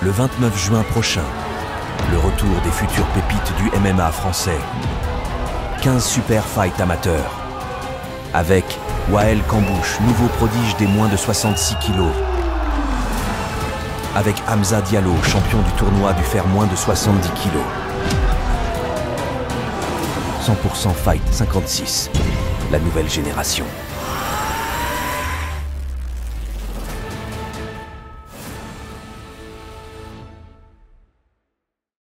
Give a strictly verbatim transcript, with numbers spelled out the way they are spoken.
Le vingt-neuf juin prochain, le retour des futures pépites du M M A français. quinze super fights amateurs. Avec Wael Kambouche, nouveau prodige des moins de soixante-six kilos. Avec Hamza Diallo, champion du tournoi du fer moins de soixante-dix kilos. cent pour cent Fight cinquante-six, la nouvelle génération.